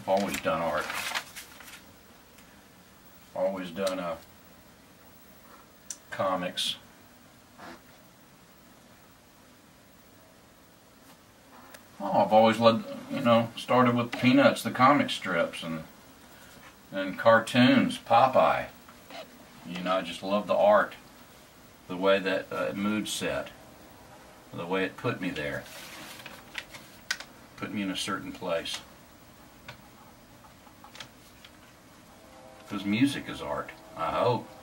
always done art. Always done comics. Oh, I've always loved, started with Peanuts, the comic strips, and cartoons, Popeye. I just love the art, the way that mood set, the way it put me there, put me in a certain place. Because music is art, I hope.